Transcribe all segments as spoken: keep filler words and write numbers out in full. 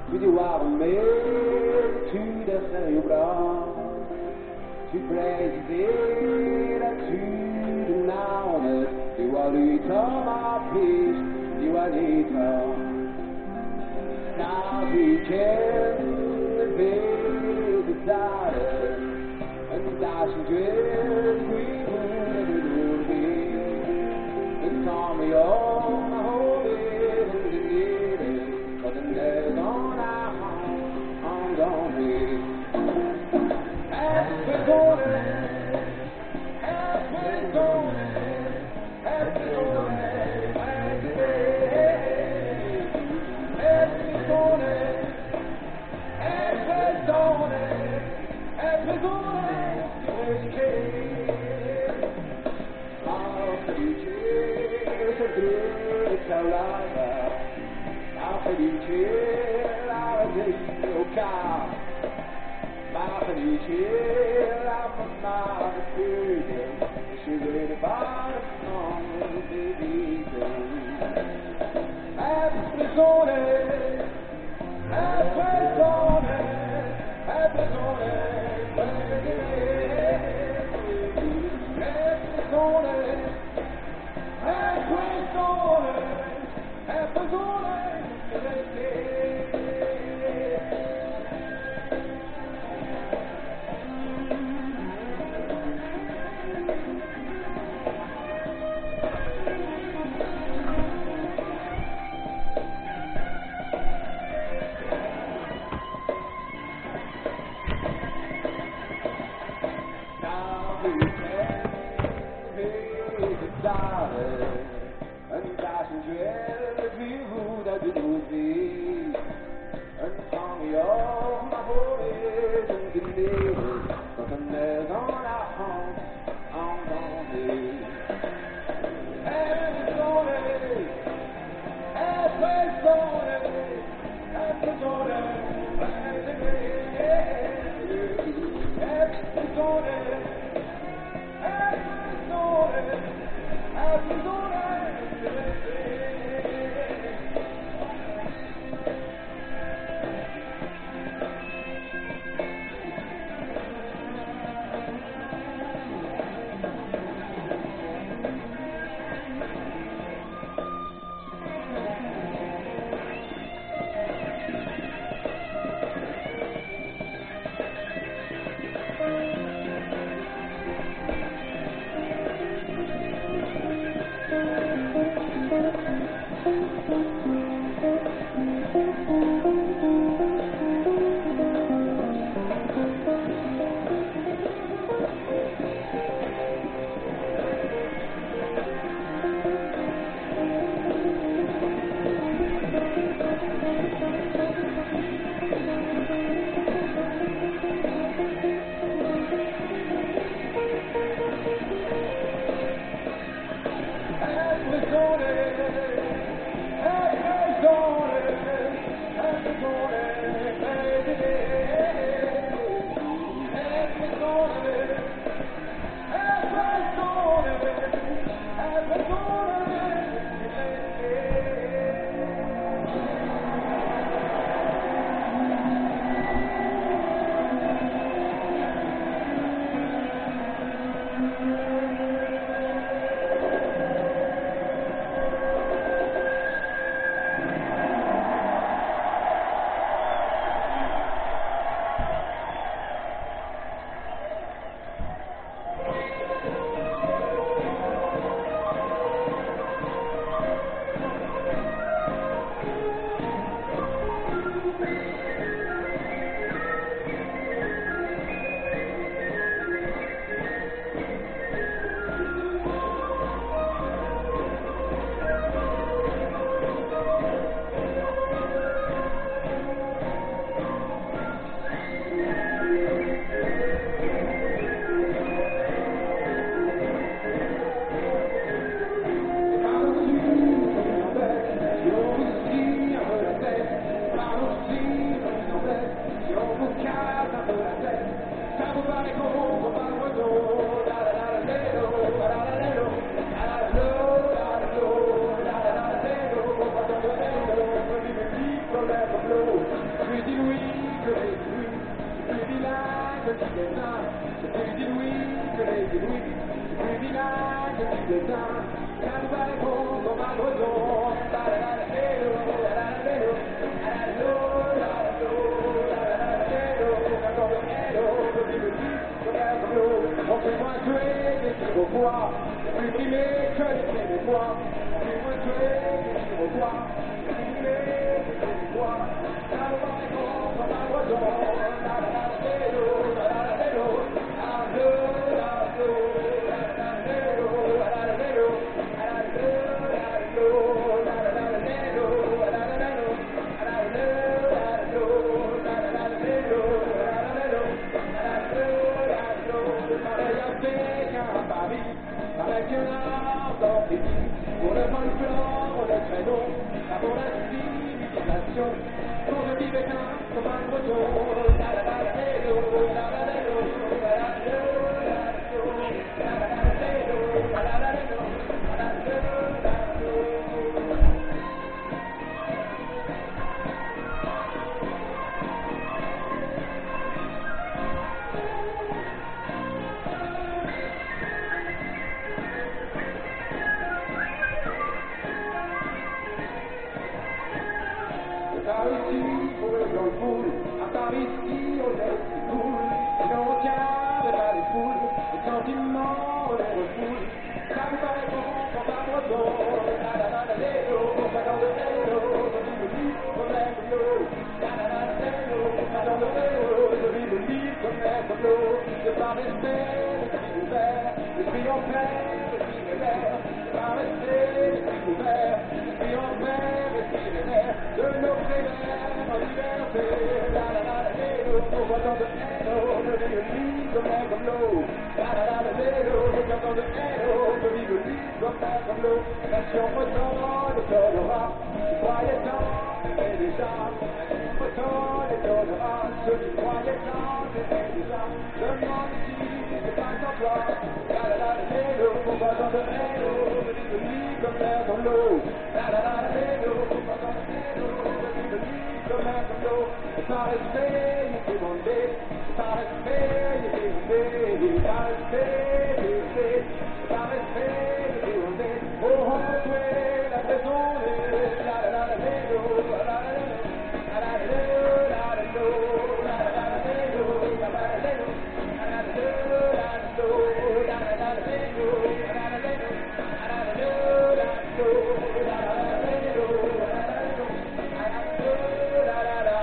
Videoar med tu dessa jobra tu presidera tu navnet du har lytta med pris du har lytta när du känner vid där en dag som död skivor du vill den tar mig om och håller den nere och den är gonna I'm gonna be happy gonna happy gonna happy gonna happy gonna happy gonna happy gonna I'll be cheers a good salada I'll be cheers I'll be okay Felice, la mamma figlia, she read about a song of the baby. Happy zone, happy zone, happy zone, happy zone, happy zone, happy zone. que les bruits, c'est plus vilain que tu dessin, c'est plus inouï que les inouïs, c'est plus vilain que tu dessin, ça nous va répondre comme un breton, la la la la hello, la la la hello, la la la la la la la hello, d'accord de hello, petit petit, comme un comme l'eau, on fait moins tuer des Iroquois, plus primé que les Québécois, on fait moins tuer des Iroquois, plus primé que les Québécois, ça nous va répondre comme un breton, la la la la hello, la la la hello, la la la la la hello, la la la hello, la la la hello, la la la hello, la la la hello, la la la hello, la la la hello, la la la hello, la la la hello, pareil à Pékin, à Paris, avec un arbre dans tes pieds, pour le folklore, le créneau, la pour la civilisation, pour le Tibétain, comme un breton, la la la hello, la la la hello, la la la hello, la la la hello, la la la hello, la la la hello. Par ici, pour le dans le foule, à part ici, on laisse les poules, et on tient pas les foules, les sentiments, on les refoule, ça nous paraît bon quand un breton, la la la la lélo, ça dans le vélo, je vis le lit, comme l'air comme l'eau, la la la la lélo, ça dans le vélo, je vis le lit, comme l'air comme l'eau, de par respect, l'esprit ouvert, l'esprit en paix, l'esprit révère, de par respect, l'esprit ouvert, l'esprit en paix, l'esprit révère, de nos frères en liberté, la la la la vélo, pour autant de hello, je vis le lit, comme l'air comme l'eau, la la la la vélo, pour autant de hello, je vis le lit, comme l'air comme l'eau, nation bretonne et t'aura, tu croyais tant, t'aimais déjà, nation bretonne et t'aura, ceux qui croyaient tant, t'aimais déjà, demande ici, c'est pas sans toi, la la la la vélo, pour autant de hello, je vis le lit, comme l'air comme l'eau, la la la la vélo, pour autant de hello, je vis le lit, comme l'air comme l'eau, et par respect, il est demandé, par respect, il est demandé, par respect, il est demandé, par respect, il est demandé, oh, oh, ouais, la maison, la la la la vélo, la la la la la la la la la la la la vélo, la la la vélo, la la la vélo, la la la vélo, la la la vélo, la la la vélo, la la la vélo, la la la vélo, la la la vélo, la la la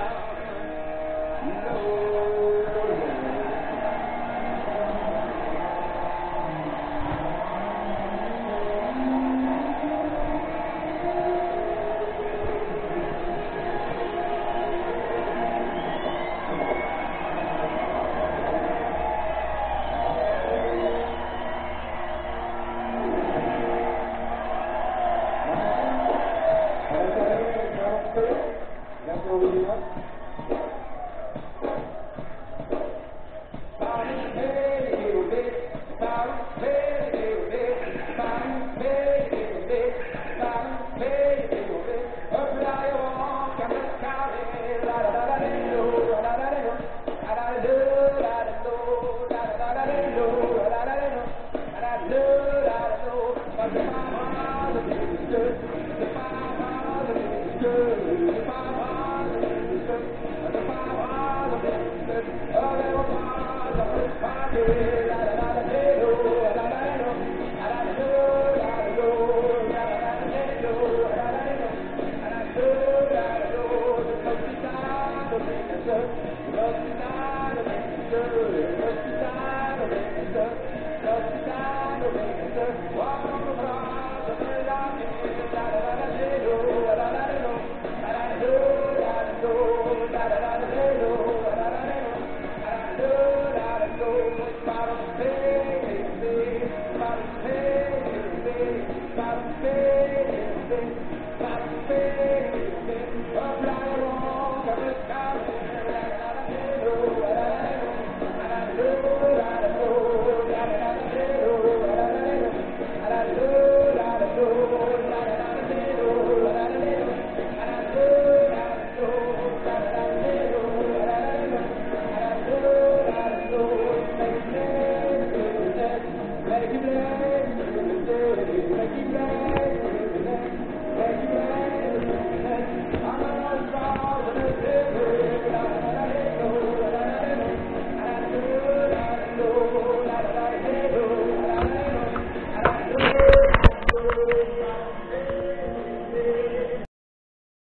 L'hospitale,